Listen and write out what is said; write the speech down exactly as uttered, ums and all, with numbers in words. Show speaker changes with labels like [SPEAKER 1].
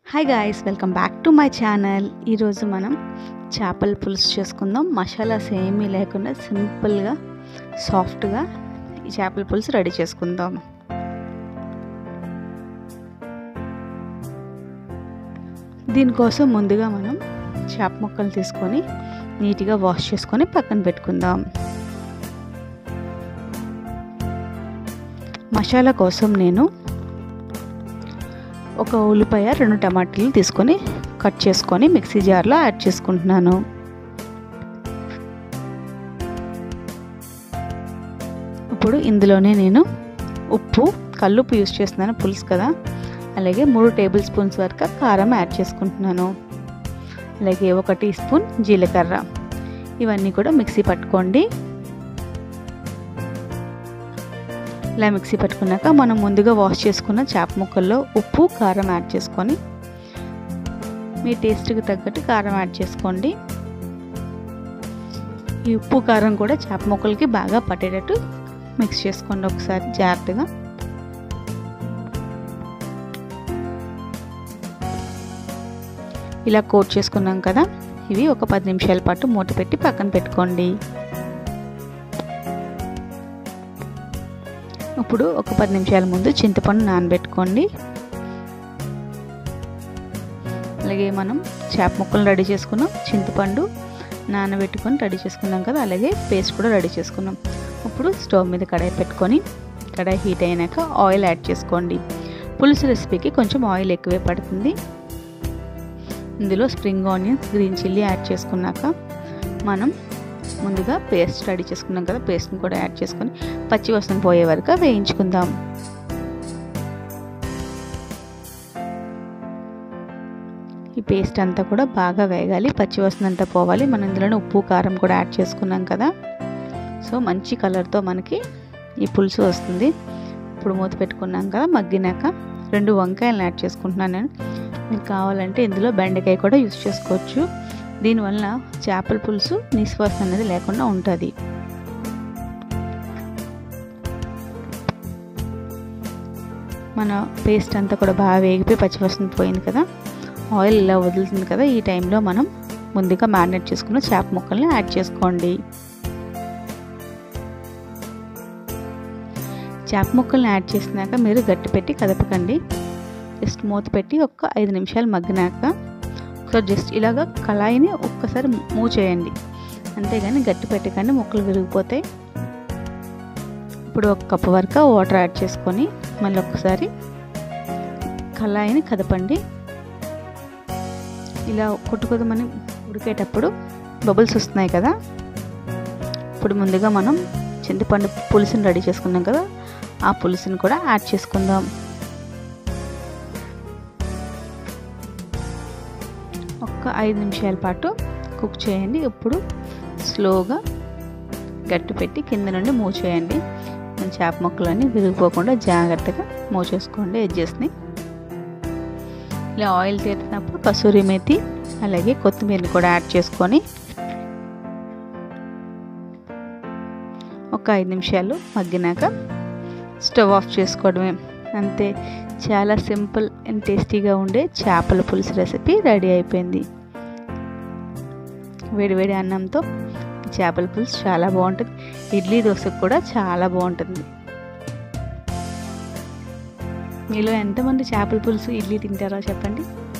[SPEAKER 1] Hi guys, welcome back to my channel. ఈరోజు మనం చేపల పులుసు చేసుకుందాం. మసాలాస్ ఏమీ లేకుండా సింపుల్గా సాఫ్ట్గా ఈ చేపల పులుసు రెడీ చేసుకుందాం. దీనికోసం ముందుగా మనం చేప ముక్కలు తీసుకొని నీట్గా వాష్ చేసుకొని పక్కన పెట్టుకుందాం. మసాలా కోసం నేను ఒక ఉల్లిపాయ, రెండు టమాటాలు తీసుకొని కట్ చేసుకొని మిక్సీ జార్లో యాడ్ చేసుకుంటున్నాను. ఇప్పుడు ఇందులోనే నేను ఉప్పు, కల్లుప్పు యూస్ చేస్తున్నాను, పులుసు కదా. అలాగే మూడు టేబుల్ స్పూన్స్ వరకు కారం యాడ్ చేసుకుంటున్నాను. అలాగే ఒక టీ స్పూన్ జీలకర్ర. ఇవన్నీ కూడా మిక్సీ పట్టుకోండి. ఇలా మిక్సీ పట్టుకున్నాక మనం ముందుగా వాష్ చేసుకున్న చేప ముక్కల్లో ఉప్పు, కారం యాడ్ చేసుకొని మీ టేస్ట్కి తగ్గట్టు కారం యాడ్ చేసుకోండి. ఈ ఉప్పు కారం కూడా చేప ముక్కలకి బాగా పట్టేటట్టు మిక్స్ చేసుకోండి ఒకసారి జాగ్రత్తగా. ఇలా కోట్ చేసుకున్నాం కదా, ఇవి ఒక పది నిమిషాల పాటు మూత పెట్టి పక్కన పెట్టుకోండి. ఇప్పుడు ఒక పది నిమిషాల ముందు చింతపండు నానబెట్టుకోండి. అలాగే మనం చేప ముక్కలు రెడీ చేసుకున్నాం, చింతపండు నానబెట్టుకొని రెడీ చేసుకున్నాం కదా, అలాగే పేస్ట్ కూడా రెడీ చేసుకున్నాం. ఇప్పుడు స్టవ్ మీద కడాయి పెట్టుకొని కడాయి హీట్ అయినాక ఆయిల్ యాడ్ చేసుకోండి. పులుసు రెసిపీకి కొంచెం ఆయిల్ ఎక్కువే పడుతుంది. ఇందులో spring onions, green chilli add చేసుకున్నాక మనం ముందుగా పేస్ట్ రెడీ చేసుకున్నాం కదా, పేస్ట్ని కూడా యాడ్ చేసుకొని పచ్చి వాసన పోయే వరకు వేయించుకుందాం. ఈ పేస్ట్ అంతా కూడా బాగా వేగాలి, పచ్చి వాసన అంతా పోవాలి. మనం ఇందులోనే ఉప్పు, కారం కూడా యాడ్ చేసుకున్నాం కదా, సో మంచి కలర్తో మనకి ఈ పులుసు వస్తుంది. ఇప్పుడు మూత పెట్టుకున్నాం కదా, మగ్గినాక రెండు వంకాయలను యాడ్ చేసుకుంటున్నాను నేను. మీకు కావాలంటే ఇందులో బెండకాయ కూడా యూస్ చేసుకోవచ్చు. దీనివల్ల చేపల పులుసు నిశ్వాసన అనేది లేకుండా ఉంటుంది. మన పేస్ట్ అంతా కూడా బాగా వేగిపోయి పచ్చివాసన పోయింది కదా, ఆయిల్ ఇలా వదులుతుంది కదా, ఈ టైంలో మనం ముందుగా మ్యారినేట్ చేసుకున్న చేప ముక్కల్ని యాడ్ చేసుకోండి. చేప ముక్కల్ని యాడ్ చేసినాక మీరు గట్టి పెట్టి కదపకండి. జస్ట్ మూత పెట్టి ఒక ఐదు నిమిషాలు మగ్గినాక ఒకసారి జస్ట్ ఇలాగ కళాయిని ఒక్కసారి మూవ్ చేయండి, అంతేగాని గట్టి పెట్టకండి, ముక్కలు విరిగిపోతాయి. ఇప్పుడు ఒక కప్పు వరకు వాటర్ యాడ్ చేసుకొని మళ్ళీ ఒక్కసారి కళాయిని కదపండి. ఇలా కొట్టుకొదమని ఉడికేటప్పుడు బబుల్స్ వస్తున్నాయి కదా, ఇప్పుడు ముందుగా మనం చింతపండు పులుసుని రెడీ చేసుకున్నాం కదా, ఆ పులుసుని కూడా యాడ్ చేసుకుందాం. ఒక ఐదు నిమిషాల పాటు కుక్ చేయండి. ఇప్పుడు స్లోగా గట్టి పెట్టి కింద నుండి మూవ్ చేయండి. మన చేప ముక్కలన్నీ విరిగిపోకుండా జాగ్రత్తగా మూవ్ చేసుకోండి ఎడ్జెస్ని. ఇలా ఆయిల్ తీరినప్పుడు కసూరి మేతి అలాగే కొత్తిమీరని కూడా యాడ్ చేసుకొని ఒక ఐదు నిమిషాలు మగ్గినాక స్టవ్ ఆఫ్ చేసుకోవడమే. అంతే, చాలా సింపుల్ అండ్ టేస్టీగా ఉండే చేపల పులుసు రెసిపీ రెడీ అయిపోయింది. వేడివేడి అన్నంతో చేపల పులుసు చాలా బాగుంటుంది. ఇడ్లీ, దోశకు కూడా చాలా బాగుంటుంది. మీలో ఎంతమంది చేపల పులుసు, ఇడ్లీ తింటారో చెప్పండి.